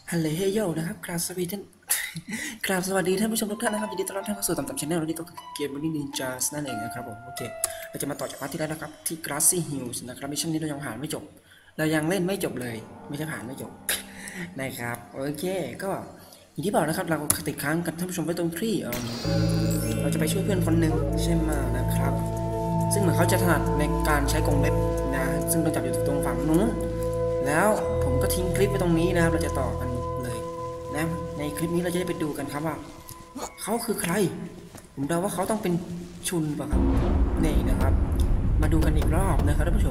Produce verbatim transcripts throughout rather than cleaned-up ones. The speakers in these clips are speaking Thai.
ฮัลโหลเฮโยนะครับกราบสวัสดีท่านกราบสวัสดีท่านผู้ชมทุกท่านนะครับยินดีต้อนรับท่านเข้าสู่ต่ำๆชาแนลและนี่ก็คือเกมวันนี้นินจาสนั่นเองนะครับผมโอเคเราจะมาต่อจากพาร์ทที่แล้วนะครับที่ Grassy Hills นะครับมิชชั่นนี้เรายังผ่านไม่จบเรายังเล่นไม่จบเลยไม่ใช่ผ่านไม่จบนะครับโอเคก็อย่างที่บอกนะครับเราติดค้างกันท่านผู้ชมไว้ตรงที่เราจะไปช่วยเพื่อนคนหนึ่งใช่ไหมนะครับซึ่งเหมือนเขาจะถนัดในการใช้กรงเล็บนะซึ่งเราจับอยู่ตรงฝั่งนู้นแล้วผมก็ทิ้งคลิปไว้ตรงนี้นะครับเราจะต่อกันเลยนะในคลิปนี้เราจะได้ไปดูกันครับว่าเขาคือใครผมเดาว่าเขาต้องเป็นชุนป่ะครับนี่นะครับมาดูกันอีกรอบนะครับท่านผู้ชม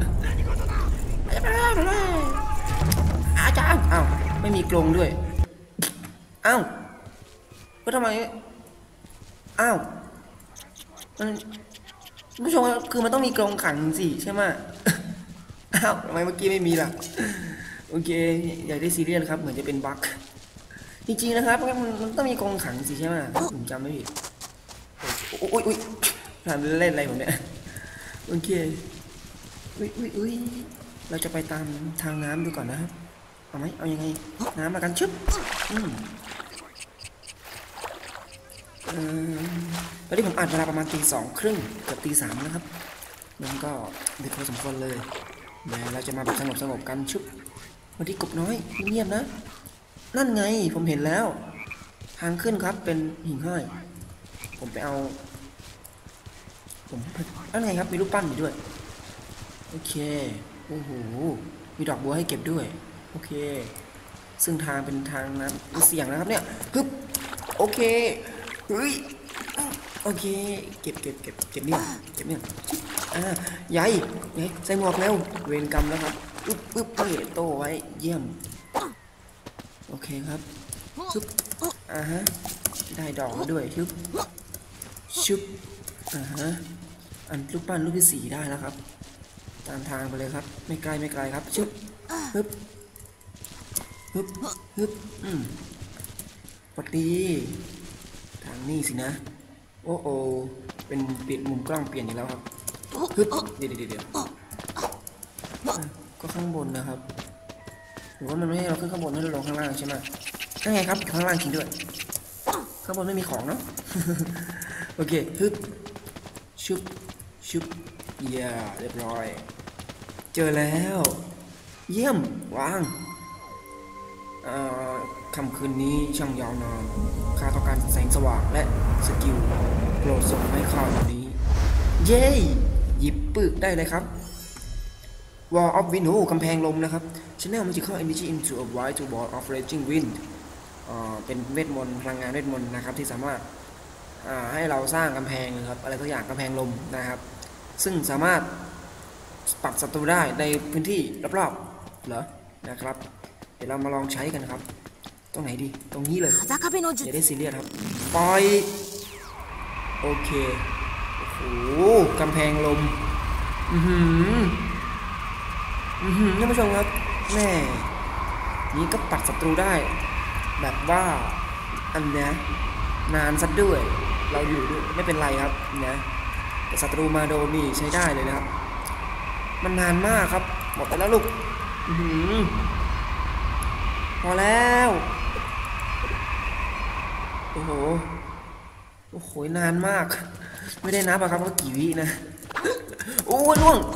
อาจารย์อ้าวไม่มีกรงด้วยอ้าวก็ทำไมอ้าวมันผู้ชมคือมันต้องมีกรงขังสิใช่ไหมอ้าวทำไมเมื่อกี้ไม่มีล่ะโอเคอยากได้ซีเรียสครับเหมือนจะเป็นบั๊กจริงๆนะครับมันมันต้องมีกรงขังสิใช่ไหมผมจำไม่ผิดโอ้ยอุ้ยทำเล่นอะไรผมเนี่ยโอเคอุ้ยอุ้ยอุ้ยเราจะไปตามทางน้ำดูก่อนนะครับเอาไหมเอายังไงน้ำมากันชึบอืมเออตอนนี้ผมอ่านเวลาประมาณตีสองครึ่งเกือบตีสามนะครับมันก็ดึกพอสมควรเลยเดี๋ยวเราจะมาแบบสงบสงบกันชุบวันที่กบน้อยเงียบนะนั่นไงผมเห็นแล้วทางขึ้นครับเป็นหิ่งห้อยผมไปเอาผมนั่นไงครับมีรูปปั้นอยู่ด้วยโอเคโอ้โหมีดอกบัวให้เก็บด้วยโอเคซึ่งทางเป็นทางน้ำเสี่ยงนะครับเนี่ยฮึบโอเคเฮ้ยโอเคเก็บเก็บเก็บเก็บเนี่ยเก็บเนี่ยอ่าใหญ่ใหญ่ใส่หมวกเร็วเวรกรรมแล้วครับปึ๊บปึ๊บเฮ้ยโตไว้เยี่ยมโอเคครับชุบอ่าฮะได้ดอกด้วยชุบชุบอ่าฮะอันลูกปั้นลูกที่สี่ได้แล้วครับตามทางไปเลยครับไม่ไกลไม่ไกลครับชุบฮึบฮึบฮึบอืมปกติทางนี้สินะโอ้โอเป็นเปลี่ยนมุมกล้องเปลี่ยนอีกแล้วครับฮึบเดี๋ยวเดี๋ยวเดี๋ยวก็ข้างบนนะครับหรือว่ามันไม่ให้เราขึ้นข้างบนให้เราลงข้างล่างใช่ไหมนั่นไงครับข้างล่างจริงด้วยข้างบนไม่มีของเนาะโอเคฮึบชุบชุบเย่เรียบร้อยเจอแล้วเยี่ยมวางค่ำคืนนี้ช่างยาวนานข้าต้องการแสงสว่างและสกิลโปรดส่งให้ข้าวันนี้เย้หยิบปึกได้เลยครับ Wall of Wind โอ้กำแพงลมนะครับ Channel Magical Energy into a wide wall of raging wind เป็นเวทมนต์พลังงานเวทมนต์นะครับที่สามารถให้เราสร้างกำแพงนะครับอะไรทุกอย่างกำแพงลมนะครับซึ่งสามารถปัดศัตรูได้ในพื้นที่รอบๆเหรอนะครับเดี๋ยวเรามาลองใช้กันครับตรงไหนดีตรงนี้เลยอย่าได้ซีเรียสครับปล่อยโอเคโอ้โหกำแพงลมอือหืออือหือท่านผู้ชมครับแม่นี้ก็ปัดศัตรูได้แบบว่าอันเนี้ยนานซะด้วยเราอยู่ด้วยไม่เป็นไรครับนะแต่ศัตรูมาโดนนี่ใช้ได้เลยนะครับมันนานมากครับหมดไปแล้วลูกอือหือพอแล้วโอ้โหโอ้โหนานมากไม่ได้นับอะครับว่ากี่วินะโอ้ล่วง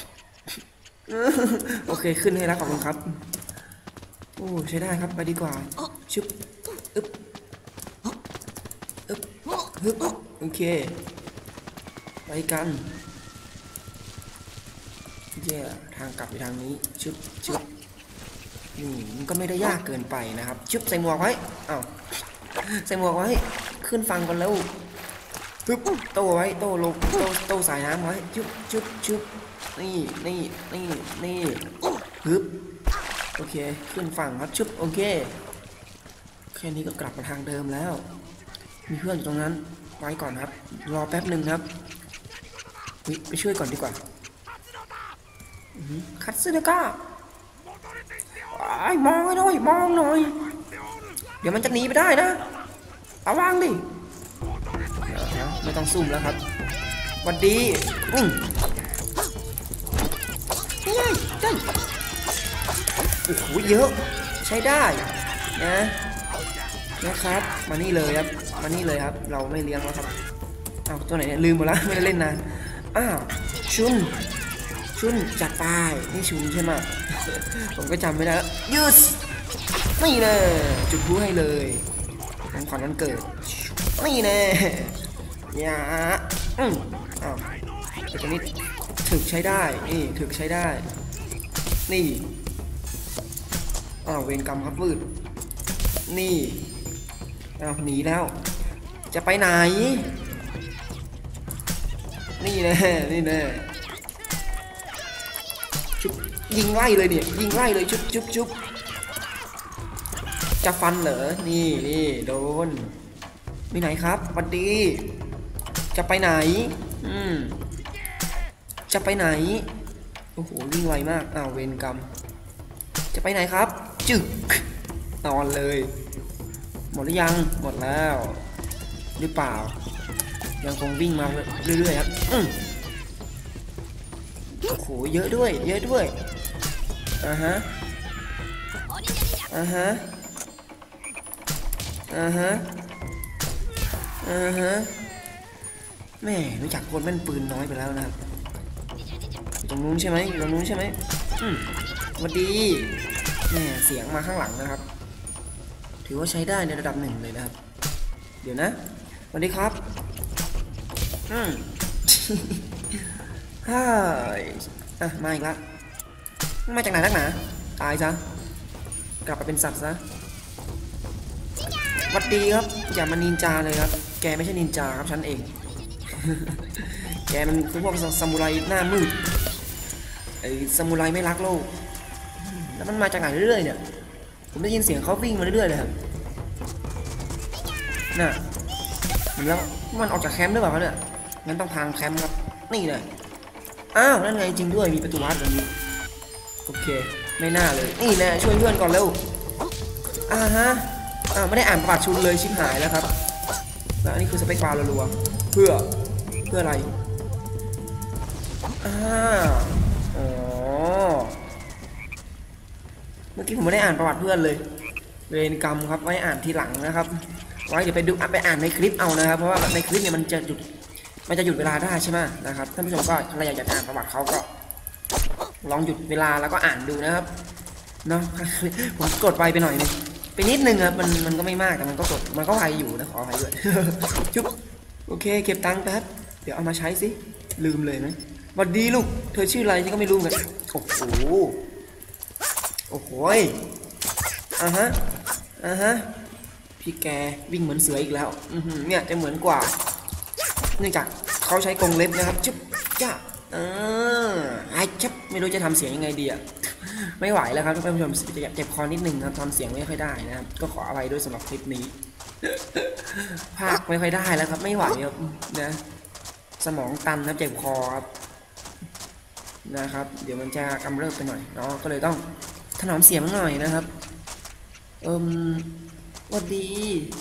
โอเคขึ้นให้แล้วขอบคุณครับโอ้ใช้ได้ครับไปดีกว่าชึบอึ๊บอึ๊บฮึบโอเคไปกันเย่ทางกลับไปทางนี้ชึบชึบนี่มันก็ไม่ได้ยากเกินไปนะครับชึบใส่หมวกไว้อ้าวใส่หมวกไว้ขึ้นฟังกันแล้วฮึบโต้ไว้โต้ลงโต้โต้สายน้ำไว้ชึบชึบชึบนี่นี่นี่นี่ฮึบโอเคขึ้นฝั่งครับชึบโอเคแค่นี้ก็กลับมาทางเดิมแล้วมีเพื่อนอยู่ตรงนั้นไว้ก่อนครับรอแป๊บหนึ่งครับไปช่วยก่อนดีกว่าคัตสึเดก้ามองหน่อยมองหน่อยเดี๋ยวมันจะหนีไปได้นะระวังดิไม่ต้องซุ่มแล้วครับวันดีอืมได้ได้โอ้โหเยอะใช้ได้นะนะครับมานี่เลยครับมานี่เลยครับเราไม่เลี้ยงแล้วครับอ้าวตัวไหนเนี่ยลืมหมดแล้วไม่ได้เล่นนานอ้าวชุนชุนจัดไปนี่ชุนใช่ไหมผมก็จำไม่ได้แล้วยืดนี่แน่จุดพลุให้เลยของขวัญวันเกิดนี่แน่อย่าอืมอ้าวตัวนี้ถึกใช้ได้นี่ถึกใช้ได้นี่อ้าวเวรกรรมครับพืชนี่อ้าวหนีแล้วจะไปไหนนี่แน่นี่แน่ชุบยิงไล่เลยเนี่ยยิงไล่เลยชุบชุบชุบจะฟันเหรอนี่นี่โดนไปไหนครับสวัสดีจะไปไหนอืมจะไปไหนโอ้โหวิ่งไวมากอ้าวเวรกรรมจะไปไหนครับจึกนอนเลยหมดหรือยังหมดแล้วหรือเปล่ายังคงวิ่งมาเรื่อยๆครับอืมโอ้โหเยอะด้วยเยอะด้วยอ่าฮะอ่าฮะอ่าฮะอ่าฮะแม่รู้จักคนแม่นปืนน้อยไปแล้วนะครับตรงนู้นใช่ไหมตรงนู้นใช่ไหมอืมสวัสดีแม่เสียงมาข้างหลังนะครับถือว่าใช้ได้ในระดับหนึ่งเลยนะครับเดี๋ยวนะสวัสดีครับอืมฮ่าอ่ะมาอีกละมาจากไหนนักหนาตายซะกลับไปเป็นสัตว์ซะสวัสดีครับอย่ามานินจาเลยครับแกไม่ใช่นินจาครับฉันเอง แกมันคือพวกซามูไรหน้ามืดไอ้ซามูไรไม่รักโลกแล้วมันมาจากไหนเรื่อยๆเนี่ยผมได้ยินเสียงเขาวิ่งมาเรื่อยๆเลยครับน่ะแล้วมันออกจากแคมป์หรือเปล่าเนี่ยงั้นต้องพังแคมป์ครับนี่เลยอ้าวนั่นไงจริงด้วยมีประตูวัดแบบนี้โอเคไม่น่าเลยนี่แน่ช่วยเพื่อนก่อนเร็วอ่าฮะอ่าไม่ได้อ่านประวัติชุนเลยชิบหายแล้วครับแล้วอันนี้คือสเปคบาร์รัวๆเพื่อเพื่ออะไรอ่าอ๋อเมื่อกี้ผมไม่ได้อ่านประวัติเพื่อนเลยเวรกรรมครับไว้อ่านทีหลังนะครับไว้เดี๋ยวไปดูไปอ่านในคลิปเอานะครับเพราะว่าในคลิปเนี่ยมันจะหยุดมันจะหยุดเวลาได้ใช่ไหมนะครับท่านผู้ชมก็ใครอยากจะอ่านประวัติเขาก็ลองหยุดเวลาแล้วก็อ่านดูนะครับเนาะผมกดไวไปหน่อยนึงไปนิดนึงครับมันมันก็ไม่มากแต่มันก็กดมันก็ไวอยู่นะขออภัยด้วยจุ๊บโอเคเก็บตังค์แป๊บเดี๋ยวเอามาใช้สิลืมเลยไหมสวัสดีลูกเธอชื่ออะไรฉันก็ไม่รู้กันโอ้โหโอ้โหอ่ะฮะอ่ะฮะพี่แกวิ่งเหมือนเสืออีกแล้วเนี่ยจะเหมือนกว่าเนื่องจากเขาใช้กรงเล็บนะครับจุ๊บจ้าเออไอ้ชับไม่รู้จะทำเสียงยังไงดีอ่ะไม่ไหวแล้วครับท่านผู้ชมจะเจ็บคอนิดนึงครับทำเสียงไม่ค่อยได้นะครับก็ขออภัยด้วยสำหรับคลิปนี้ภาคไม่ค่อยได้แล้วครับไม่ไหวครับนะสมองตันครับเจ็บคอครับนะครับเดี๋ยวมันจะกำเริบไปหน่อยเนาะก็เลยต้องถนอมเสียงหน่อยนะครับเอิมสวัสดี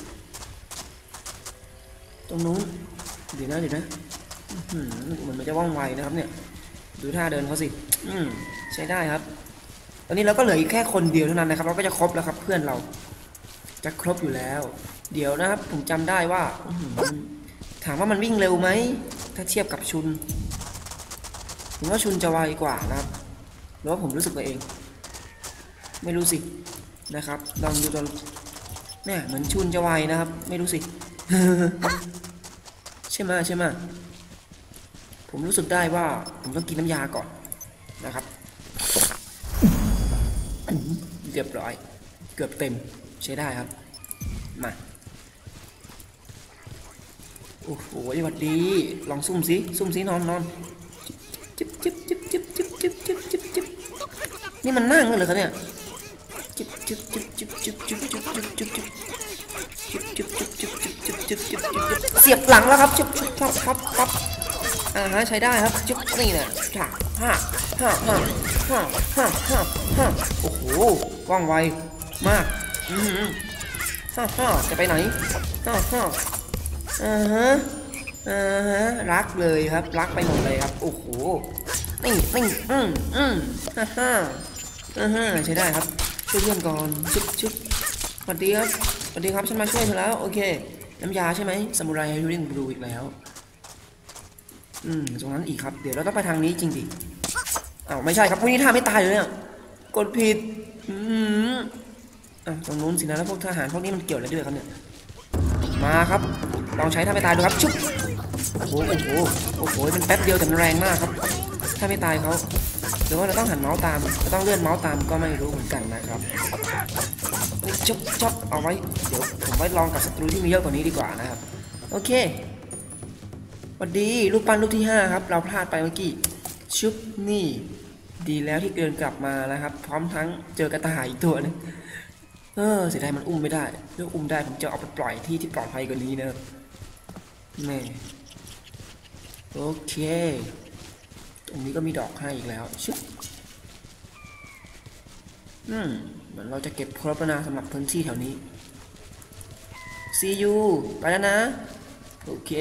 ตรงนู้นเดี๋ยวนะเดี๋ยวนะเหมือนมันจะว่องไวนะครับเนี่ยดูท่าเดินเขาสิอืมใช้ได้ครับตอนนี้เราก็เหลืออีกแค่คนเดียวเท่านั้นนะครับเราก็จะครบแล้วครับเพื่อนเราจะครบอยู่แล้วเดี๋ยวนะครับผมจำได้ว่าถามว่ามันวิ่งเร็วไหมถ้าเทียบกับชุนผมว่าชุนจะไวกว่านะครับหรือว่าผมรู้สึกตัวเองไม่รู้สินะครับลองดูตอนเนี่ยเหมือนชุนจะไวนะครับไม่รู้สิ ใช่ไหมใช่ไหมผมรู้สึกได้ว่าผมต้องกินน้ำยาก่อนนะครับเรียบร้อยเกือบเต็มใช้ได้ครับมาโอ้โหสวัสดีลองซุ่มสิซุ่มสินอนนอนจิ๊บจิ๊บจิ๊บจิ๊บจิ๊บจิ๊บจิ๊บจิ๊บจิ๊บนี่มันนั่งเลยครับเนี่ยจิ๊บจิ๊บจิ๊บจิ๊บจิ๊บจิ๊บจิ๊บจิ๊บจิ๊บจิ๊บจิ๊บจิ๊บจิ๊บจิ๊บจิ๊บจิ๊บจิ๊บจิ๊บเสียบหลังแล้วครับจิ๊บปั๊บปั๊บปั๊บอ่าฮะใช้ได้ครับจิ๊บนี่เนี่ยฮ่าฮ่าฮ่าฮ่าฮ่าฮ่าฮ่าฮ่าโอ้โหว่องไวมากอืมฮ่าฮ่าจะไปไหนฮ่าฮ่าอ่าฮะอ่าฮะรักเลยครับรักไปหมดเลยครับโอ้โหนี่นี่อืมอืมฮ่าฮ่าอ่าฮะใช้ได้ครับช่วยเพื่อนก่อนชุบชุบวัสดีครับสวัสดีครับฉันมาช่วยเธอแล้วโอเคน้ำยาใช่ไหมซามูไรไฮริงบลูอีกแล้วอืมตรงนั้นอีกครับเดี๋ยวเราต้องไปทางนี้จริงดิอ้าวไม่ใช่ครับพวกนี้ท่าไม่ตายเลยเนี่ยกดผิดอืมอ่ะตรงนู้นสินะแล้วพวกทหารพวกนี้มันเกี่ยวอะไรด้วยครับเนี่ยมาครับลองใช้ท่าไม่ตายดูครับชุบโอ้โหโอ้โหโอ้โหมันแป๊บเดียวแต่มันแรงมากครับถ้าไม่ตายเขาหรือว่าเราต้องหันเมาส์ตามเราต้องเลื่อนเมาส์ตามก็ไม่รู้เหมือนกันนะครับชุบชุบเอาไว้เดี๋ยวผมไว้ลองกับศัตรูที่มีเยอะกว่านี้ดีกว่านะครับโอเคสวัสดีรูปปั้นรูปที่ห้าครับเราพลาดไปเมื่อกี้ชุบนี่ดีแล้วที่เดินกลับมาแล้วครับพร้อมทั้งเจอกระต่ายอีกตัวนึงเออเสียดายมันอุ้มไม่ได้เรื่องอุ้มได้ผมจะเอาไปปล่อยที่ที่ปลอดภัยกว่านี้นะนี่โอเคตรงนี้ก็มีดอกให้อีกแล้วชุบอืมเหมือนเราจะเก็บครบแล้วนะสำหรับพื้นที่แถวนี้ see you ไปแล้วนะโอเค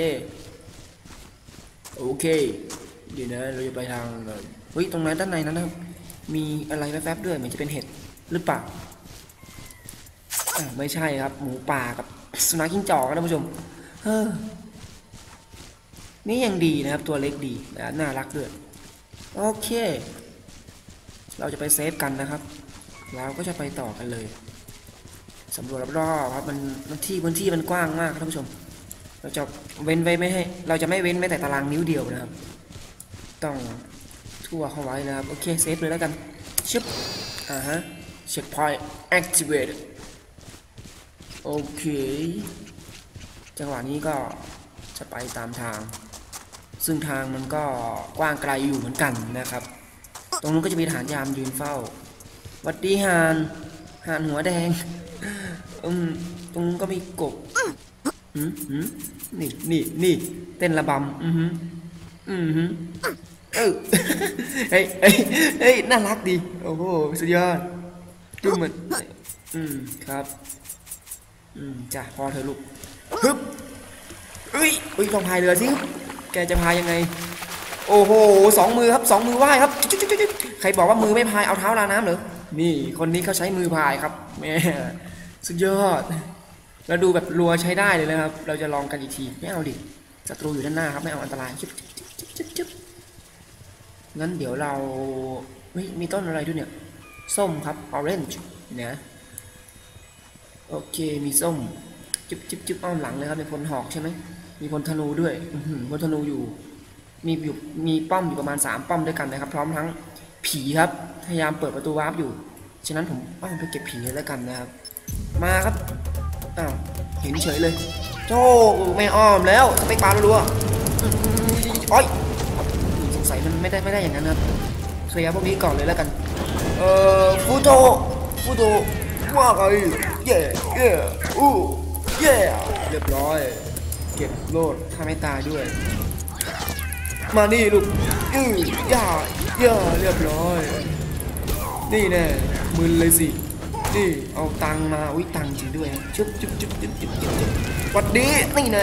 โอเคเดี๋ยวนะเราจะไปทางเฮ้ยตรงนั้นด้านในนั้นนะครับมีอะไรแวบๆด้วยเหมือนจะเป็นเห็ดหรือเปล่าอ่าไม่ใช่ครับหมูป่ากับสุนัขจิ้งจอกนะท่านผู้ชมเฮ้อนี่ยังดีนะครับตัวเล็กดีและน่ารักด้วยโอเคเราจะไปเซฟกันนะครับเราก็จะไปต่อกันเลยสำรวจรอบๆครับมันมันที่พื้นที่มันกว้างมากครับท่านผู้ชมเราจะเว้นไว้ไม่ให้เราจะไม่เว้นแม้แต่ตารางนิ้วเดียวนะครับต้องทั่วเข้าไว้นะครับโอเคเซฟเลยแล้วกันชึบอ่าฮะเช็คพอยต์ activate โอเคจังหวะนี้ก็จะไปตามทางซึ่งทางมันก็กว้างไกลอยู่เหมือนกันนะครับตรงนู้นก็จะมีฐานยามยืนเฝ้าวัดดีหานหานหัวแดงอืมตรงนู้นก็มีกบอืมอืมนี่นี่นี่เต้นระบำอืมอืมอืมเออเฮ้ยเฮ้ยเฮ้ยน่ารักดีโอ้โหสุดยอดดูเหมือนอืมครับอืมจ้ะพอเธอลูกฮึบเฮ้ยเฮ้ยลองพายเรือสิแกจะพายยังไงโอ้โหสองมือครับสองมือว่ายครับใครบอกว่ามือไม่พายเอาเท้าลาน้ำเหรอนี่คนนี้เขาใช้มือพายครับแม่สุดยอดแล้วดูแบบรัวใช้ได้เลยนะครับเราจะลองกันอีกทีไม่เอาดิศัตรูอยู่ด้านหน้าครับไม่เอาอันตรายจิ๊บจิ๊บจิ๊บงั้นเดี๋ยวเราไม่มีต้นอะไรด้วยเนี่ยส้มครับ orange นะโอเคมีส้มจิ๊บจิ๊บจิ๊บอ้อมหลังเลยครับเป็นพลหอกใช่ไหมมีพลธนูด้วยพลธนูอยู่มีอยู่มีป้อมอยู่ประมาณสามป้อมด้วยกันนะครับพร้อมทั้งผีครับพยายามเปิดประตูวาร์ปอยู่ฉะนั้นผมอ้อมไปเก็บผีแล้วกันนะครับมาครับอ้าวเห็นเฉยเลยโจ้ไม่อ้อมแล้วไปปารัวๆโอ้ยสงสัยมันไม่ได้ไม่ได้อย่างนั้นครับเคลียร์พวกนี้ก่อนเลยแล้วกันเอ่อฟูโตฟูโตว่าไงเย่เย่อู้เย่เรียบร้อยเก็บโลดถ้าไม่ตายด้วยมานี่ลูกอือย่าย่าเรียบร้อยนี่แน่มึนเลยสินี่เอาตังมาอุ้ยตังจริงด้วยชุบชุบชุบชุบชุบชุบวัดดีนี่แน่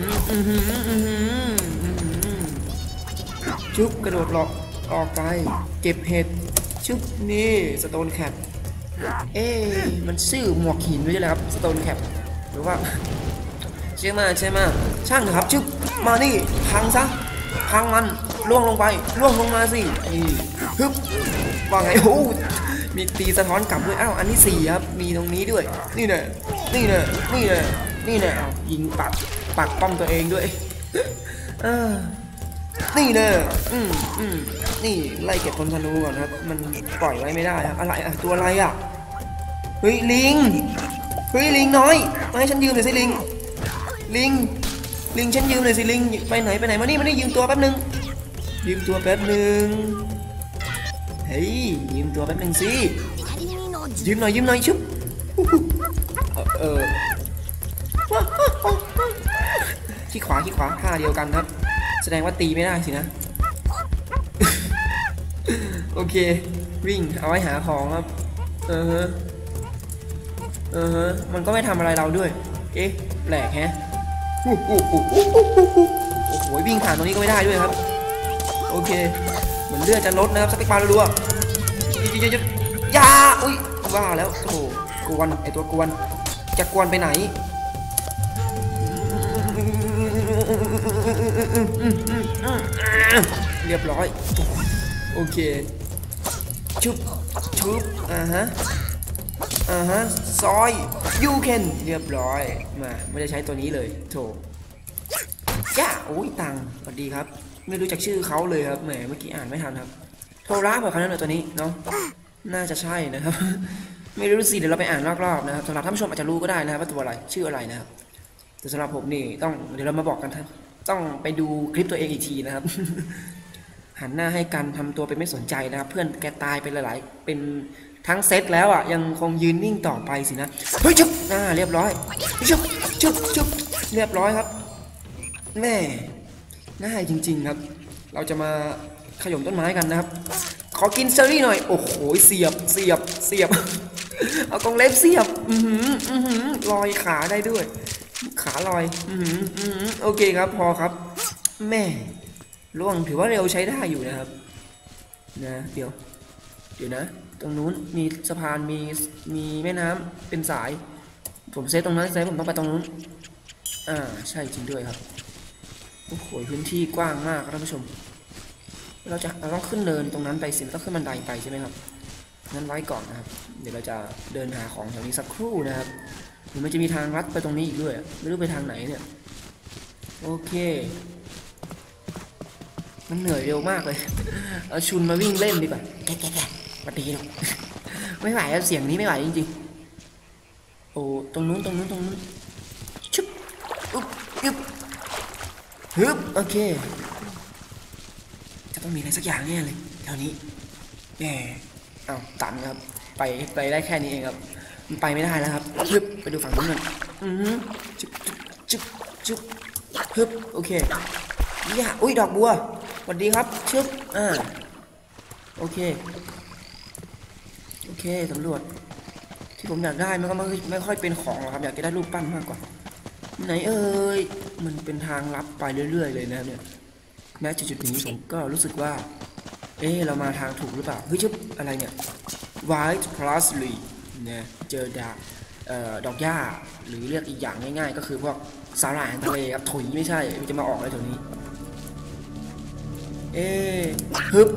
ชุบกระโดดหลอกออกไกลเก็บเห็ดชุบนี่สโตนแคปเอ๊มันชื่อหมวกหินไม่ใช่เหรอครับสโตนแคปหรือว่าใช่ไหมใช่ไหมช่างครับชุบมานี่พังซะพังมันล่วงลงไปล่วงลงมาสิฮึบว่าไงโอ้มีตีสะท้อนกลับด้วยอ้าวอันที่สี่ครับมีตรงนี้ด้วยนี่แน่นี่แน่นี่แน่นี่แน่ยิงปักปักป้อมตัวเองด้วยเออนี่แน่อืมอืมนี่ไล่เก็บพลธนูก่อนครับมันปล่อยไว้ไม่ได้ครับอะไรอ่ะตัวอะไรอ่ะเฮ้ยลิงเฮ้ยลิงน้อยมาให้ฉันยืมหน่อยสิลิงลิงลิงฉันยืมหน่อยสิลิงไปไหนไปไหนมานี่มานี่ยืมตัวแป๊บนึงยืมตัวแป๊บนึงเฮ้ยยืมตัวแป๊บนึงสิยืมหน่อยยืมหน่อยชุบเออขี้ขวาขี้ขวาท่าเดียวกันครับแสดงว่าตีไม่ได้สินะโอเควิ่งเอาไว้หาของครับเออฮะเออฮะมันก็ไม่ทำอะไรเราด้วยเอ๊ะแปลกแฮะโอ้โหโอ้โหวิ่งผ่านตรงนี้ก็ไม่ได้ด้วยครับโอเคเหมือนเลือดจะลดนะครับสเปกปลารัวๆยาอุ้ยว่าแล้วโอ้โหกวนไอตัวกวนจะกวนไปไหนเรียบร้อยโอเคชุบชุบอ่าฮะอ่าฮะซอยยูเคนเรียบร้อยมาไม่ได้ใช้ตัวนี้เลยโถย่าโอ้ยตังสวัสดีครับไม่รู้จักชื่อเขาเลยครับแหมเมื่อกี้อ่านไม่ทันครับโทรรับเหรอครับนั่นตัวนี้เนาะน่าจะใช่นะครับไม่รู้สิเดี๋ยวเราไปอ่านรอบๆนะครับสำหรับท่านผู้ชมอาจจะรู้ก็ได้นะครับว่าตัวอะไรชื่ออะไรนะครับแต่สำหรับผมนี่ต้องเดี๋ยวเรามาบอกกันครับต้องไปดูคลิปตัวเองอีกทีนะครับหันหน้าให้กันทำตัวเป็นไม่สนใจนะครับเพื่อนแกตายไปหลายๆเป็นทั้งเซตแล้วอ่ะยังคงยืนนิ่งต่อไปสินะเฮ้ยชุบอ่าเรียบร้อยชุบชุบชุบเรียบร้อยครับแม่ง่ายจริงๆครับเราจะมาขย่มต้นไม้กันนะครับขอกินเชอรี่หน่อยโอ้โหเสียบเสียบเสียบเอากรงเล็บเสียบอือหืออือหือลอยขาได้ด้วยขาลอยอือหืออือหือโอเคครับพอครับแม่ล่วงถือว่าเร็วใช้ได้อยู่นะครับนะเดี๋ยวเดี๋ยวนะตรงนู้นมีสะพานมีมีแม่น้ำเป็นสายผมเซฟตรงนั้นเซฟผมต้องไปตรงนู้นอ่าใช่จริงด้วยครับโอ้โหพื้นที่กว้างมากครับท่านผู้ชมเราจะเราต้องขึ้นเดินตรงนั้นไปสิต้องขึ้นบันไดไปใช่ไหมครับงั้นไว้ก่อนนะครับเดี๋ยวเราจะเดินหาของแถวนี้สักครู่นะครับหรือมันจะมีทางลัดไปตรงนี้อีกด้วยไม่รู้ไปทางไหนเนี่ยโอเคมันเหนื่อยเร็วมากเลยเอาชุนมาวิ่งเล่นดีกว่าแกะแกะแกะมาดีหรอกไม่ไหวแล้วเสียงนี้ไม่ไหวจริงๆโอ้ตรงนู้นตรงนู้นตรงนู้นชุบอุ๊บยึบฮึบโอเคจะต้องมีอะไรสักอย่างแน่เลยแถวนี้แหมเอาตันครับไปไปได้แค่นี้เองครับมันไปไม่ได้แล้วครับฮึบไปดูฝั่งนู้นกันอือฮึจุ๊บจุ๊บจุ๊บฮึบโอเคย่าอุ้ยดอกบัวสวัสดีครับชึบอ่าโอเคโอเคสำรวจที่ผมอยากได้มันก็ไม่ไม่ค่อยเป็นของหรอกครับอยากจะได้รูปปั้นมากกว่าไหนเอ่ยมันเป็นทางลับไปเรื่อยๆเลยนะครับเนี่ยแม้จุดๆนี้ผมก็รู้สึกว่าเอ๊ะเรามาทางถูกหรือเปล่าเฮ้ยชึบอะไรเนี่ย White Parsley เนี่ยเจอดาเอ่อดอกหญ้าหรือเรียกอีกอย่างง่ายๆก็คือพวกสาหร่ายทะเลครับถุยไม่ใช่มันจะมาออกอะไรแถวนี้เอ๊ฮึบ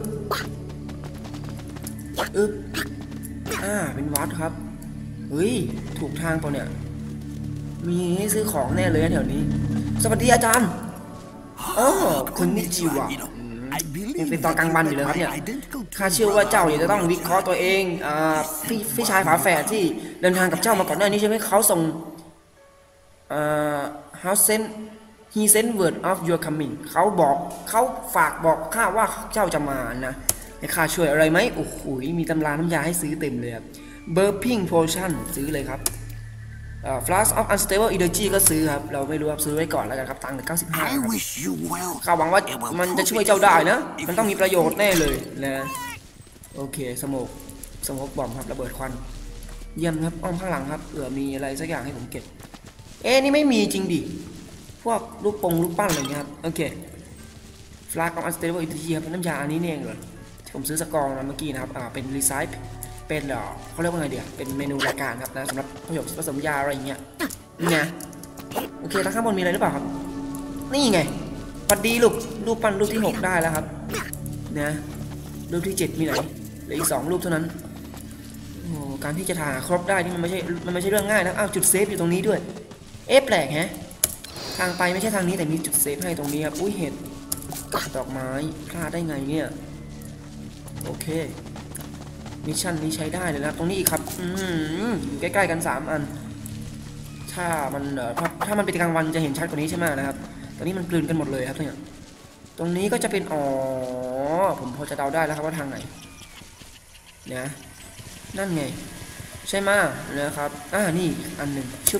อึบอ่าเป็นวัดครับเฮ้ยถูกทางเปล่าเนี่ยมีให้ซื้อของแน่เลยแถวนี้สวัสดีอาจารย์อ๋อคุณนิจิวะยังเป็นตอนกลางวันอยู่เลยครับเนี่ยข้าเชื่อว่าเจ้าเนี่ยจะต้องวิเคราะห์ตัวเองอ่าพี่พี่ชายฝาแฝดที่เดินทางกับเจ้ามาก่อนหน้านี้ใช่ไหมเขาส่งอ่า how sent he sent word of your coming เขาบอกเขาฝากบอกข้าว่าเจ้าจะมานะให้ข้าช่วยอะไรไหมโอ้โหมีตำราน้ำยาให้ซื้อเต็มเลยครับ burping potion ซื้อเลยครับ flash of unstable energy ก็ซื้อครับเราไม่รู้ครับซื้อไว้ก่อนแล้วกันครับตังค์เก้าสิบห้าครับข้าหวังว่ามันจะช่วยเจ้าได้นะมันต้องมีประโยชน์แน่เลยนะโอเคสโมกสโมกบอมครับระเบิดควันเยี่ยมครับอ้อมข้างหลังครับเผื่อมีอะไรสักอย่างให้ผมเก็บเอ๊ะนี่ไม่มีจริงดิพวกลูกปงลูกปั้นอะไรเงี้ยครับโอเค flash of unstable energy ครับเป็นน้ำยาอันนี้เองเลยผมซื้อสกองนะเมื่อกี้นะครับอ่าเป็นรีไซค์เป็นเหรอเขาเรียกว่าไงเดี๋ยวเป็นเมนูรายการครับนะสำหรับผสมผสมยาอะไรอย่างเงี้ยนี่ไงโอเคแล้วข้างบนมีอะไรหรือเปล่าครับนี่ไงพอดีลูกรูปปั้นรูปที่หกได้แล้วครับนะรูปที่เจ็ดมีไหนเหลืออีกสองรูปเท่านั้นโอ้การที่จะถ่ายครบได้นี่มันไม่ใช่มันไม่ใช่เรื่องง่ายนะอ้าวจุดเซฟอยู่ตรงนี้ด้วยเอ๊ะแปลกแฮะทางไปไม่ใช่ทางนี้แต่มีจุดเซฟให้ตรงนี้ครับอุ้ยเห็ดกับดอกไม้พลาดได้ไงเนี่ยโอเคมิชชั่นนี้ใช้ได้เลยนะตรงนี้อีกครับอืมอยู่ใกล้ๆกันสามอันถ้ามันเอ่อถ้ามันเป็นกลางวันจะเห็นชัดกว่านี้ใช่ไหมนะครับตอนนี้มันกลืนกันหมดเลยครับเนี่ยตรงนี้ก็จะเป็นอ๋อผมพอจะเดาได้แล้วครับว่าทางไหนนะนั่นไงใช่ไหมนะครับอ่านี่อันหนึ่งชุบ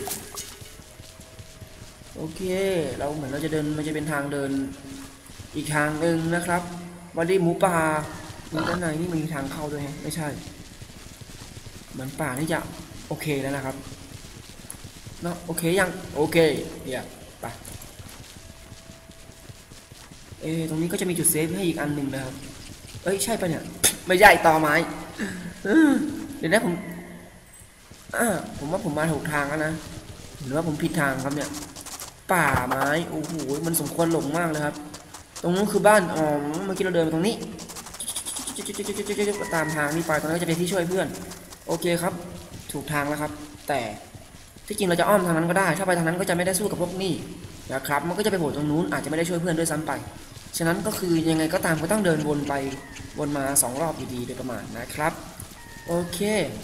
โอเคเราเหมือนเราจะเดินมันจะเป็นทางเดินอีกทางหนึ่งนะครับวันนี้หมูป่ามีด้านในนี่มีทางเข้าด้วยไม่ใช่เหมือนป่านี่จะโอเคแล้วนะครับเนาะโอเคยังโอเคเดี๋ยวไปเอตรงนี้ก็จะมีจุดเซฟให้อีกอันหนึ่งนะครับเอ้ยใช่ปะเนี่ยไม่ใช่ต่อไม้เดี๋ยวนะผมอ่าผมว่าผมมาถูกทางแล้วนะหรือว่าผมผิดทางครับเนี่ยป่าไม้โอ้โหมันสมควรหลงมากเลยครับตรงนู้นคือบ้านอ๋อเมื่อกี้เราเดินมาตรงนี้ตามทางนี้ไปตรงนั้นจะเป็นที่ช่วยเพื่อนโอเคครับถูกทางแล้วครับแต่ที่จริงเราจะอ้อมทางนั้นก็ได้ถ้าไปทางนั้นก็จะไม่ได้สู้กับพวกนี้นะครับมันก็จะไปโผล่ตรงนู้นอาจจะไม่ได้ช่วยเพื่อนด้วยซ้ำไปฉะนั้นก็คือยังไงก็ตามก็ต้องเดินวนไปวนมาสองรอบอยู่ดีโดยประมาณนะครับโอเค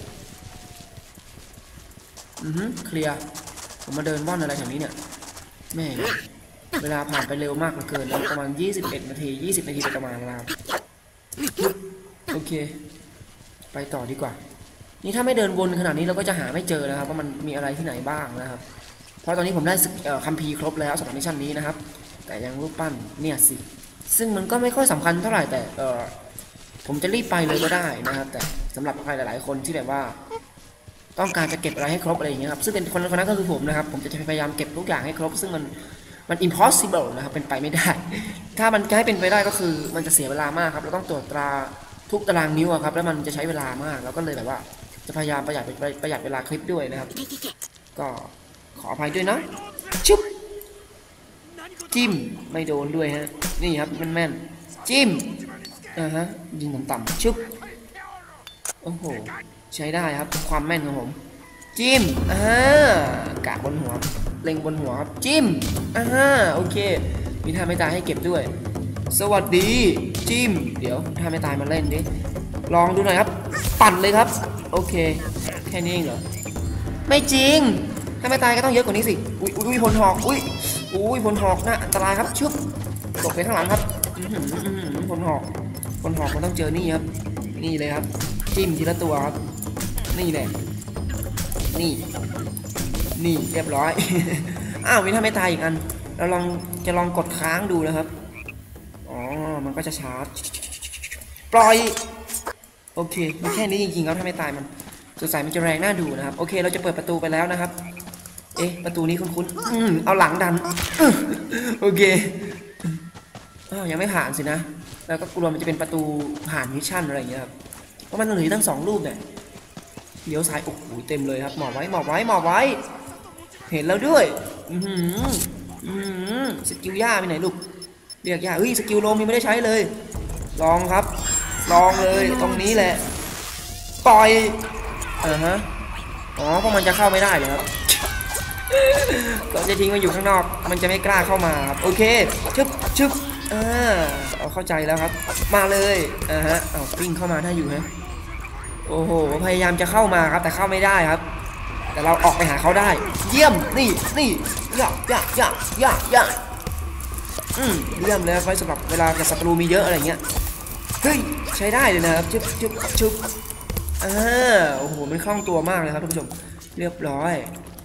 อือฮึเคลียร์ผมมาเดินว่อนอะไรแถวนี้เนี่ยแม่เวลาผ่านไปเร็วมากเหลือเกินแล้วประมาณยี่สิบเอ็ดนาทียี่สิบนาทีโดยประมาณนะครับโอเคไปต่อดีกว่านี่ถ้าไม่เดินวนขนาดนี้เราก็จะหาไม่เจอนะครับว่ามันมีอะไรที่ไหนบ้างนะครับเพราะตอนนี้ผมได้คัมภีร์ครบแล้วสำหรับมิชชั่นนี้นะครับแต่ยังรูปปั้นเนี่ยสิซึ่งมันก็ไม่ค่อยสำคัญเท่าไหร่แต่เออผมจะรีบไปเลยก็ได้นะครับแต่สำหรับใครหลายๆคนที่แบบว่าต้องการจะเก็บอะไรให้ครบอะไรอย่างเงี้ยครับซึ่งเป็นคนคนนั้นก็คือผมนะครับผมจะพยายามเก็บทุกอย่างให้ครบซึ่งมันมัน impossible นะครับเป็นไปไม่ได้ถ้ามันจะให้เป็นไปได้ก็คือมันจะเสียเวลามากครับเราต้องตรวจตราทุกตารางนิ้วครับแล้วมันจะใช้เวลามากแล้วก็เลยแบบว่าจะพยายามประหยัดประหยัดเวลาคลิปด้วยนะครับก็ขออภัยด้วยนะชุบจิ้มไม่โดนด้วยฮะนี่ครับแม่นๆจิ้มอ่าฮะยิงต่ำๆชุบโอ้โหใช้ได้ครับความแม่นของผมจิ้มอ่ากะบนหัวเล็งบนหัวครับจิ้มอ่าโอเคมีท่าไม่ตายให้เก็บด้วยสวัสดีจิ้มเดี๋ยวท่าไม่ตายมาเล่นดิลองดูหน่อยครับปั่นเลยครับโอเคแค่นี้เองเหรอไม่จริงถ้าไม่ตายก็ต้องเยอะกว่านี้สิอุ้ยอุ้ยพลหอกอุ้ยอุ้ยพลหอกน่ะอันตรายครับชุบตกไปข้างหลังครับพลหอกพลหอกมันต้องเจอนี่ครับนี่เลยครับจิ้มทีละตัวครับนี่แหละนี่นี่เรียบร้อยอ้าวมีถ้าไม่ตายอีกอันเราลองจะลองกดค้างดูนะครับอ๋อมันก็จะชาร์จปล่อยโอเคมันแค่นี้จริงๆครับถ้าไม่ตายมันสงสัยมันจะแรงน่าดูนะครับโอเคเราจะเปิดประตูไปแล้วนะครับเอ๊ะประตูนี้คุ้นๆอืมเอาหลังดันโอเคอ้าวยังไม่ผ่านสินะแล้วก็กลัวมันจะเป็นประตูผ่านมิชชั่นอะไรอย่างเงี้ยครับเพราะมันเหลือตั้งสองรูปเนี่ยเลี้ยวซ้ายโอ้โหเต็มเลยครับหมอบไว้หมอบไว้หมอบไว้เห็นแล้วด้วยอือหืออือหือสกิลย่าไปไหนลูกเรียกย่าเฮ้ยสกิลลมยังไม่ได้ใช้เลยลองครับลองเลยตรงนี้แหละปล่อยอ่าฮะอ๋อเพราะมันจะเข้าไม่ได้เลยครับเราจะทิ้งมันอยู่ข้างนอกมันจะไม่กล้าเข้ามาครับโอเคชึบชึบอ่าเอาเข้าใจแล้วครับมาเลยอ่าฮะเอาวิ่งเข้ามาถ้าอยู่ฮะโอ้โหพยายามจะเข้ามาครับแต่เข้าไม่ได้ครับแต่เราออกไปหาเขาได้เยี่ยมนี่นี่ย่าย่าย่าย่าย่าอืมเยี่ยมเลยไว้สำหรับเวลากับศัตรูมีเยอะอะไรเงี้ยเฮ้ยใช้ได้เลยนะครับชึบชึบชึบอ่าโอ้โหมันคล่องตัวมากเลยครับท่านผู้ชมเรียบร้อย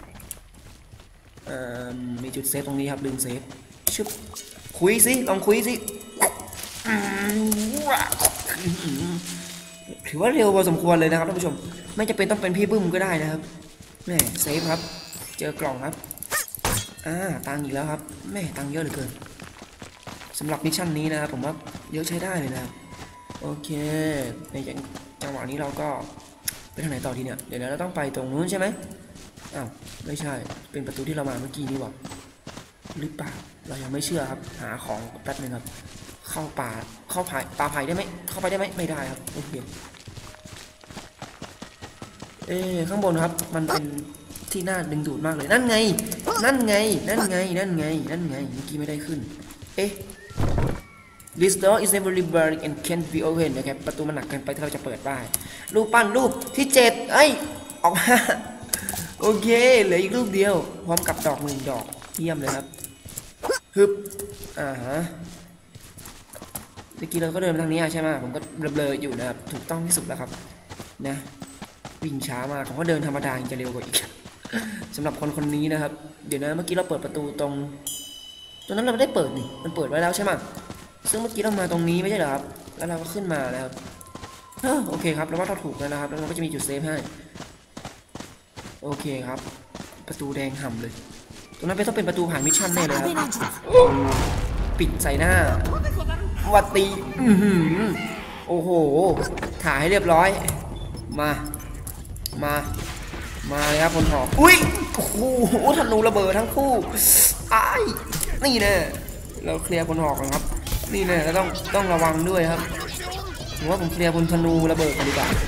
อ่ามีจุดเซฟตรงนี้ครับลืมเซฟชึบคุยสิลองคุยสิถือว่าเร็วพอสมควรเลยนะครับท่านผู้ชมไม่จำเป็นต้องเป็นพี่บึ้มก็ได้นะครับแม่เซฟครับเจอกล่องครับอ่าตังอีกแล้วครับแม่ตังเยอะเหลือเกินสำหรับมิชชั่นนี้นะครับผมว่าเยอะใช้ได้เลยนะครับโอเคในจังหวะนี้เราก็ไปทางไหนต่อทีเนี่ยเดี๋ยวเราต้องไปตรงนู้นใช่ไหมอ้าวไม่ใช่เป็นประตูที่เรามาเมื่อกี้นี่หว่าหรือเปล่าเรายังไม่เชื่อครับหาของแป๊บนึงครับเข้าป่าเข้าป่าป่าไผ่ได้ไหมเข้าไปได้ไหมไม่ได้ครับโอเคเอ๊ข้างบนครับมันเป็นที่น่าดึงดูดมากเลยนั่นไงนั่นไงนั่นไงนั่นไงนั่นไงเมื่อกี้ไม่ได้ขึ้นเอ๊ะ This door is very big and can't be opened นะครับประตูมันหนักเกินไปที่เราจะเปิดได้รูปปั้นรูปที่เจ็ดเอ้ยออกมาโอเคเหลืออีกรูปเดียวพร้อมกับดอกหนึ่งดอกเยี่ยมเลยครับฮึบอ่าฮะเมื่อกี้เราก็เดินไปทางนี้ใช่ไหมผมก็เบลอๆอยู่นะครับถูกต้องที่สุดแล้วครับนะวิ่งช้ามากผมก็เดินธรรมดาจะเร็วกว่าอีกสำหรับคนคนนี้นะครับเดี๋ยวนะเมื่อกี้เราเปิดประตูตรงตรงนั้นเราไม่ได้เปิดนี่มันเปิดไว้แล้วใช่ไหมซึ่งเมื่อกี้เรามาตรงนี้ไม่ใช่เหรอครับแล้วเราก็ขึ้นมาแล้วโอเคครับแล้วว่าเราถูกแล้วนะครับแล้วเราก็จะมีจุดเซฟให้โอเคครับประตูแดงห่ำเลยตรงนั้นเป็นต้องเป็นประตูผ่านมิชชั่นแน่เลยครับปิดใส่หน้าวัดตีอือหือโอ้โหถ่ายให้เรียบร้อยมามามาเลยครับพลหอกอุ้ยโอ้โหธนูระเบิดทั้งคู่ไอ้นี่แน่เราเคลียร์พลหอกกันครับนี่แน่เราต้องต้องระวังด้วยครับผมว่าผมเคลียร์บนธนูระเบิดกันดีกว่า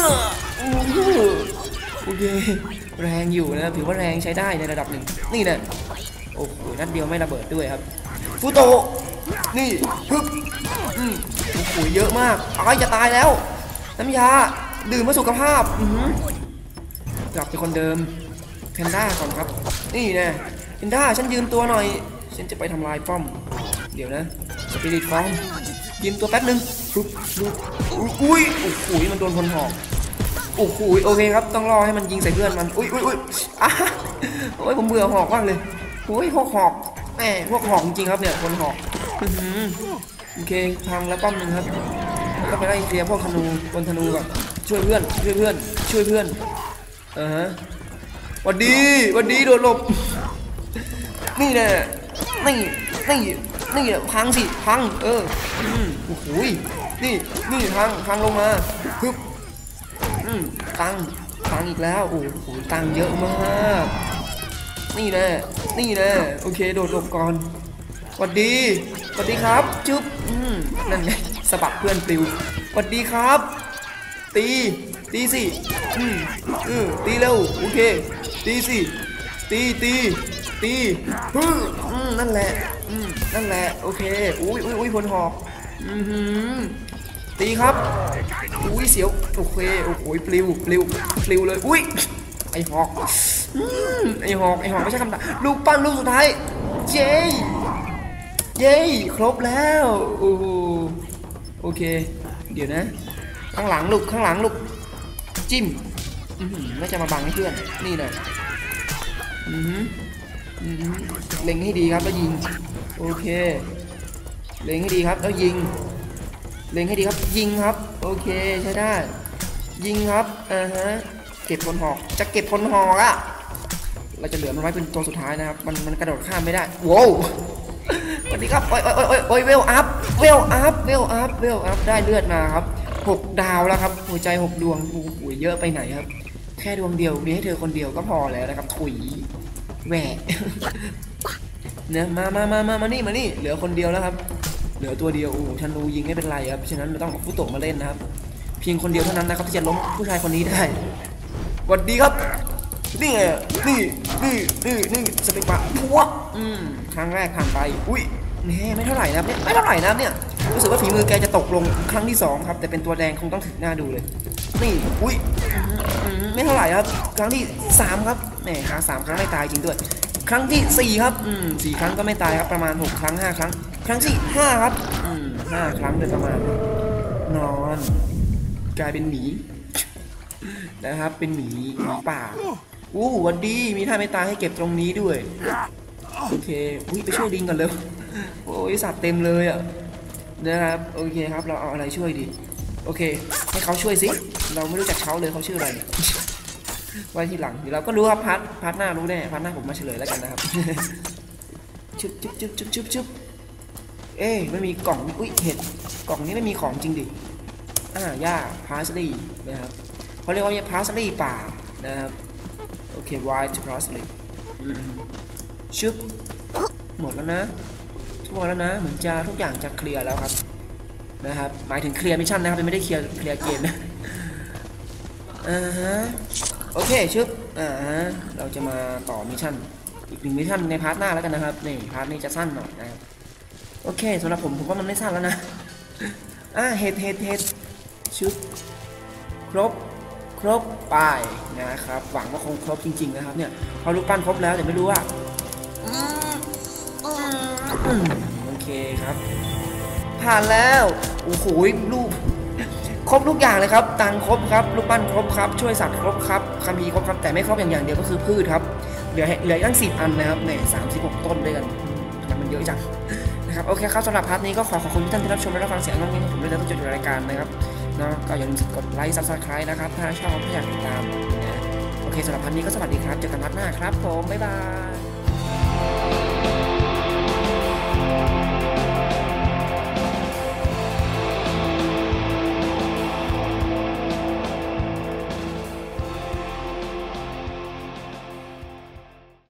โอเคแรงอยู่นะถือว่าแรงใช้ได้ในระดับหนึ่งนี่แน่โอ้โหนัดเดียวไม่ระเบิดด้วยครับฟูโตนี่ฮึบอืมโอ้โหเยอะมากอ้ายจะตายแล้วน้ำยาดื่มเพื่อสุขภาพกลับไปคนเดิมแพนด้าก่อนครับนี่แน่แพนด้าฉันยืมตัวหน่อยฉันจะไปทำลายป้อมเดี๋ยวนะสปิริตฟอร์มยืมตัวแป๊บนึงปุ๊บปุ๊บอุ้ยโอ้โหมันโดนคนหอกโอ้โหโอเคครับต้องรอให้มันยิงใส่เพื่อนมันอุ้ยอุ้ยอุ้ยอ่ะโอ้ยผมเบื่อหอกมากเลยโอ้ยพวกหอกแหมพวกหอกจริงครับเนี่ยคนหอกโอเคพังแล้วป้อมหนึ่งครับก็ไปไล่เคลียร์พวกธนูบนธนูก่อนช่วยเพื่อนช่วยเพื่อนช่วยเพื่อนอ่าฮะวันดีวันดีโดนหลบนี่แน่นี่นี่นี่พังสิพังเออโอ้โหนี่นี่พังพังลงมาฮึบตังตังอีกแล้วโอ้โหตังเยอะมากนี่แน่นี่แน่โอเคโดดหลบก่อนสวัสดีสวัสดีครับจุ๊บนั่นไงสะบัดเพื่อนปลิวสวัสดีครับตีตีสิอืมเออตีเร็วโอเคตีสิตีตีตีอืมนั่นแหละอืมนั่นแหละโอเคอุ้ยอุ้ยอุ้ยพลหอกอือหือตีครับอุ้ยเสียวโอเคโอ้โหปลิวปลิวปลิวเลยอุ้ยไอหอกไอหอกไอหอกไม่ใช่คำด่าลูกปั้นลูกสุดท้ายเย้เย้ครบแล้วโอ้โอเคเดี๋ยวนะข้างหลังลูกข้างหลังลูกจิ้มไม่จะมาบังให้เพื่อนนี่นะเล็งให้ดีครับแล้วยิงโอเคเล็งให้ดีครับแล้วยิงเล็งให้ดีครับยิงครับโอเคใช้ได้ยิงครับอ่าฮะเก็บพลหอกจะเก็บพลหอกอะเราจะเหลือมันไว้เป็นตัวสุดท้ายนะครับมันมันกระโดดข้ามไม่ได้ว้าวสวัสดีครับโอ้ยโอ้ยโอ้ยโอ้ยเวลอัพเวลอัพเวลอัพเวลอัพได้เลือดมาครับหกดาวแล้วครับหัวใจหกดวงโอ้โหเยอะไปไหนครับแค่ดวงเดียวมีให้เธอคนเดียวก็พอแล้วนะครับถุยแหวะเนี่ยมามามามามานี่มานี่เหลือคนเดียวแล้วครับเหลือตัวเดียวโอ้ธนูยิงไม่เป็นไรครับฉะนั้นเราต้องเอาฟุโตะมาเล่นนะครับเพียงคนเดียวเท่านั้นนะครับที่จะล้มผู้ชายคนนี้ได้สวัสดีครับนี่นี่นี่นี่นี่สเปกปะพัวอืมครั้งแรกผ่านไปอุ้ยแม่ไม่เท่าไหร่นะเนี่ยไม่เท่าไหร่นะเนี่ยรู้สึกว่าฝีมือแกจะตกลงครั้งที่สองครับแต่เป็นตัวแดงคงต้องถึงหน้าดูเลยนี่อุ้ยไม่เท่าไหร่ครับครั้งที่สามครับแหมครั้งสามครั้งไม่ตายจริงด้วยครั้งที่สี่ครับอืมสี่ครั้งก็ไม่ตายครับประมาณหกครั้งห้าครั้งครั้งที่ห้าครับอืมห้าครั้งโดยประมาณนอนกลายเป็นหมีนะครับเป็นหมีหมีป่าอู้วันดีมีท่าไม่ตายให้เก็บตรงนี้ด้วยโอเคอุ้ยไปช่วยดิงก่อนเร็วโอ้ยสัตว์เต็มเลยอ่ะนะครับโอเคครับเราเอาอะไรช่วยดีโอเคให้เขาช่วยสิเราไม่รู้จักเขาเลยเขาชื่ออะไรไว้ทีหลังเดี๋ยวเราก็รู้ครับพัดพัดหน้ารู้แน่พัดหน้าผมมาเฉลยแล้วกันนะครับชุบชุบชุบชุบชุบชุบเอ๊ะไม่มีกล่องอุ้ยเห็ดกล่องนี้ไม่มีของจริงดิอ่าหญ้าพาสลีย์นะครับเขาเรียกว่าพาสลีย์ป่านะครับโอเค white parsley ชุบหมดแล้วนะทุกคนแล้วนะเหมือนจะทุกอย่างจะเคลียร์แล้วครับนะครับหมายถึงเคลียร์มิชชั่นนะครับไม่ได้เคลียร์เคลียร์เกมนะอ่าฮะโอเคชุบอ่าฮะเราจะมาต่อมิชชั่นอีกหนึ่งมิชชั่นในพาร์ทหน้าแล้วกันนะครับนี่พาร์ทนี้จะสั้นหน่อยนะครับโอเคสำหรับผมผมว่ามันไม่สั้นแล้วนะอ่าเห็ดเห็ดเห็ดชุบครบครบไปนะครับหวังว่าคงครบจริงๆนะครับเนี่ยพอลูกปั้นครบแล้วแต่ไม่รู้ว่าโอเคครับผ่านแล้วโอ้โหลูกครบทุกอย่างเลยครับตังครบครับลูกปั้นครบครับช่วยสัตว์ครบครับคัมภีร์ครบครับแต่ไม่ครบอย่างอย่างเดียวก็คือพืชครับเหลือเหลือตั้งสิบอันนะครับเนี่ยสามสิบหกต้นด้วยกันมันเยอะจังนะครับโอเคครับสำหรับพาร์ทนี้ก็ขอขอบคุณทุกท่านที่รับชมและรับฟังเสียงน้องนี้ผมด้วยนะทุกจุดในรายการนะครับเนาะก็อย่าลืมกดไลค์ซับสไครต์นะครับถ้าชอบถ้าอยากติดตามนะโอเคสำหรับพาร์ทนี้ก็สวัสดีครับเจอกันพาร์ทหน้าครับผมบ๊ายบาย